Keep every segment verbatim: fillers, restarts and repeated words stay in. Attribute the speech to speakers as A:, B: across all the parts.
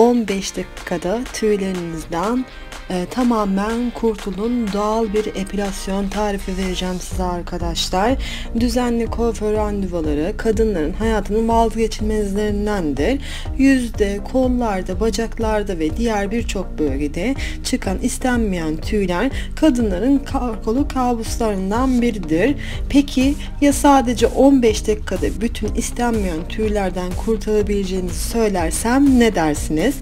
A: on beş dakikada tüylerinizden e, tamamen kurtulun. Doğal bir epilasyon tarifi vereceğim size arkadaşlar. Düzenli kuaför randevuları kadınların hayatının vazgeçilmezlerindendir. Yüzde, kollarda, bacaklarda ve diğer birçok bölgede çıkan istenmeyen tüyler kadınların korkulu kabuslarından biridir. Peki ya sadece on beş dakikada bütün istenmeyen tüylerden kurtulabileceğinizi söylersem ne dersiniz?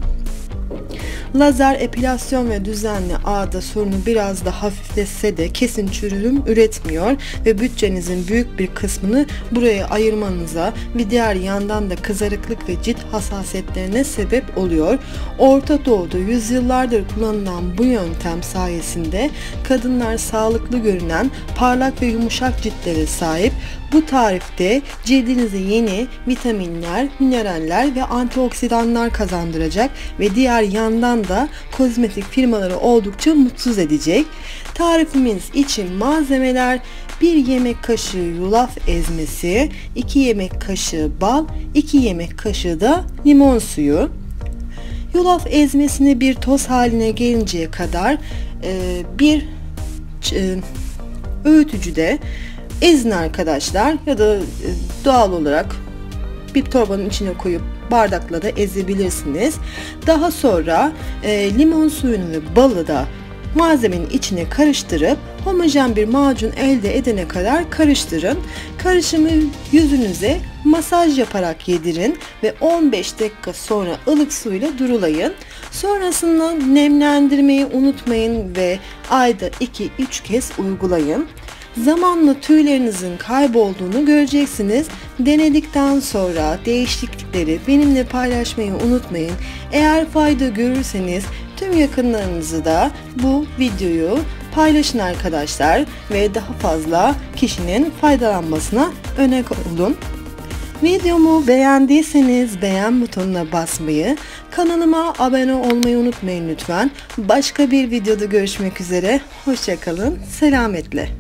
A: Lazer epilasyon ve düzenli ağda sorunu biraz da hafifletse de kesin çürüm üretmiyor ve bütçenizin büyük bir kısmını buraya ayırmanıza ve diğer yandan da kızarıklık ve cilt hassasiyetlerine sebep oluyor. Orta Doğu'da yüzyıllardır kullanılan bu yöntem sayesinde kadınlar sağlıklı görünen parlak ve yumuşak ciltlere sahip. Bu tarifte cildinize yeni vitaminler, mineraller ve antioksidanlar kazandıracak ve diğer yandan da kozmetik firmaları oldukça mutsuz edecek. Tarifimiz için malzemeler: bir yemek kaşığı yulaf ezmesi, iki yemek kaşığı bal, iki yemek kaşığı da limon suyu. Yulaf ezmesini bir toz haline gelinceye kadar e, bir e, öğütücüde ezin arkadaşlar, ya da doğal olarak bir torbanın içine koyup bardakla da ezebilirsiniz. Daha sonra e, limon suyunu ve balı da malzemenin içine karıştırıp homojen bir macun elde edene kadar karıştırın. Karışımı yüzünüze masaj yaparak yedirin ve on beş dakika sonra ılık suyla durulayın. Sonrasında nemlendirmeyi unutmayın ve ayda iki üç kez uygulayın. Zamanla tüylerinizin kaybolduğunu göreceksiniz. Denedikten sonra değişiklikleri benimle paylaşmayı unutmayın. Eğer fayda görürseniz tüm yakınlarınızı da bu videoyu paylaşın arkadaşlar ve daha fazla kişinin faydalanmasına örnek olun. Videomu beğendiyseniz beğen butonuna basmayı, kanalıma abone olmayı unutmayın lütfen. Başka bir videoda görüşmek üzere. Hoşça kalın. Selametle.